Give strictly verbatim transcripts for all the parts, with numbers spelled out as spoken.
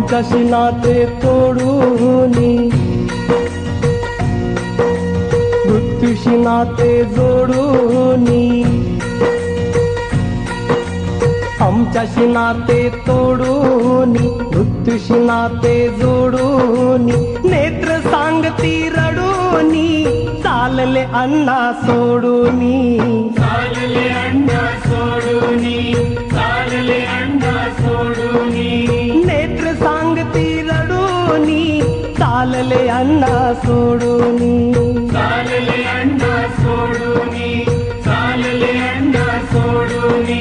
आमच्याशी नाते तोडूनी मृत्यूशी नाते जोडूनी आमच्याशी नाते तोडूनी मृत्यूशी नाते जोडूनी नेत्र सांगती रडूनी चालले अण्णा सोडूनी चालले अण्णा सोडूनी चालले अण्णा सोडूनी नेत्र सांगती रडूनी चालले अण्णा सोडूनी चालले अण्णा सोडूनी चालले अण्णा सोडूनी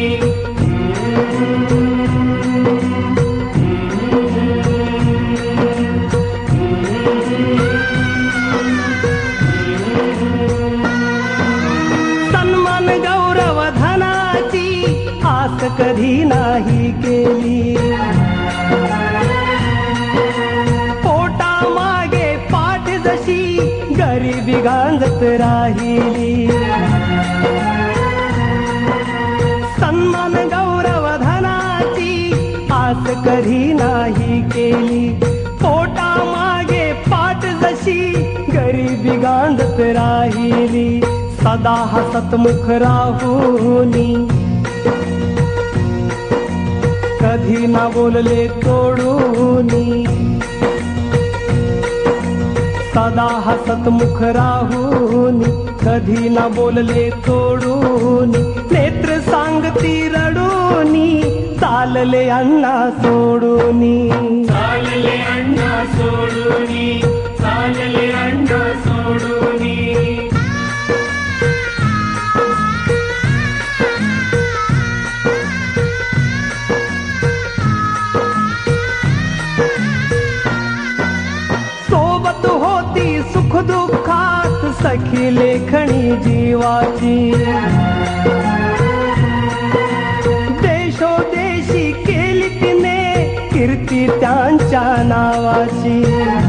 सन्मान गौरव धनाची आस कधी नाही केली पोटा मागे पाठ जशी गरिबी गांजत राहिली सन्मान गौरव धनाची आस कधी नाही केली पोटा मागे पाठ जशी गरिबी गांजत राहिली सदा हसतमुख राहुनी कधी ना बोलले तोडूनी सदा हसतमुख राहुनी कधी ना बोलले तोडूनी नेत्र सांगती रडूनी चालले अण्णा सोडूनी चालले अण्णा सोडूनी चालले अण्णा सोडूनी सोबत होती सुख दुःखात सखी लेखणी जीवाची देशोदेशी केली तिने कीर्ती त्यांच्या नावाची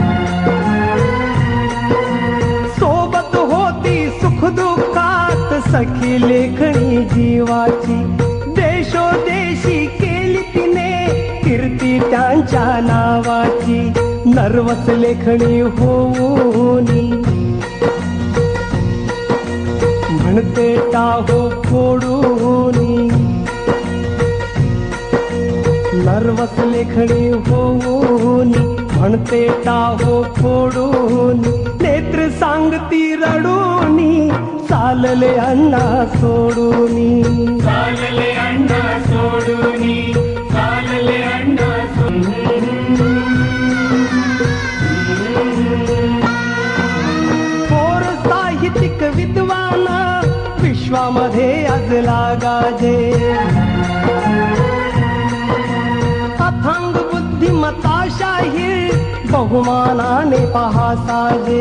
सोबत होती सुख दुःखात सखी लेखणी जीवाची देशोदेशी केली तिने कीर्ती त्यांच्या नावाची नर्वस लेखणी होऊनी म्हणते टाहो फोडूनी नर्वस लेखणी होऊनी म्हणते टाहो फोडूनी नेत्र सांगती रडूनी चालले अण्णा सोडूनी चालले अण्णा सोडूनी चालले अण्णा सोडूनी थोर साहित्यिक विद्वान विश्वामध्ये अजला गाजे अथांग बुद्धिमत्ता शाहीर बहुमानाने पहा साजे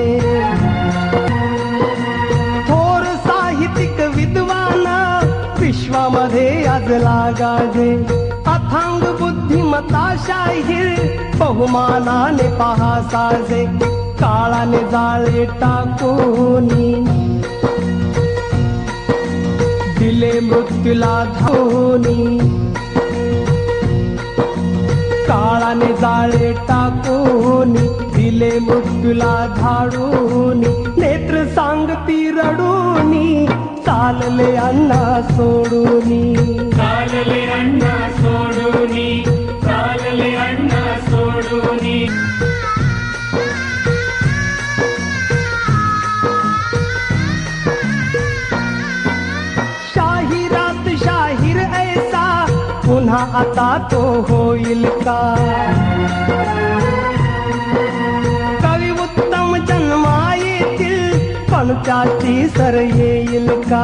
थोर साहित्यिक विद्वान विश्वामध्ये अजला गाजे अथांग बुद्धिमत्ता शाहीर बहुमानाने पहा साजे काळाने जाळे टाकूनी दिले मृत्यूला धावूनी काळाने जाळे टाकूनी दिले मृत्यूला धाडूनी नेत्र सांगती रडूनी चालले अण्णा सोडूनी चालले अण्णा सोडूनी चालले अण्णा सोडूनी शाहिरात शाहीर ऐसा पुन्हा आता तो होईल का कवी उत्तम जन्मा येतील पण त्याची सर येईल का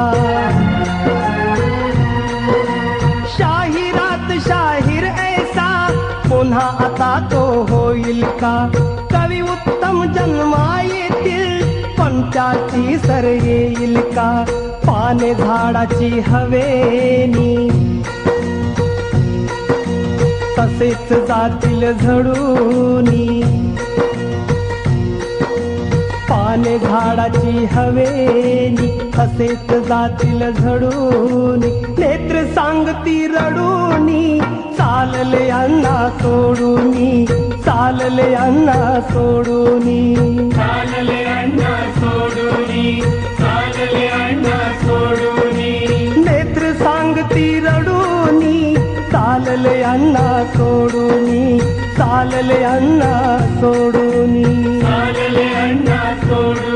शाहिरात शाहीर ऐसा पुन्हा आता तो होईल का कवी उत्तम जन्मा येतील पण त्याची सर येईल का पाने झाडाची हवेनी तसेच जातील झडूनी पाने झाडाची हवेनी तसेच जातील झडूनी नेत्र सांगती रडूनी चाल चालले अण्णा सोडूनी, चालले अण्णा सोडूनी. चालले अण्णा सोडूनी, चालले अण्णा सोडूनी. नेत्र सांगती रडूनी, चालले अण्णा सोडूनी, चालले अण्णा सोडूनी. चालले अण्णा सोडूनी.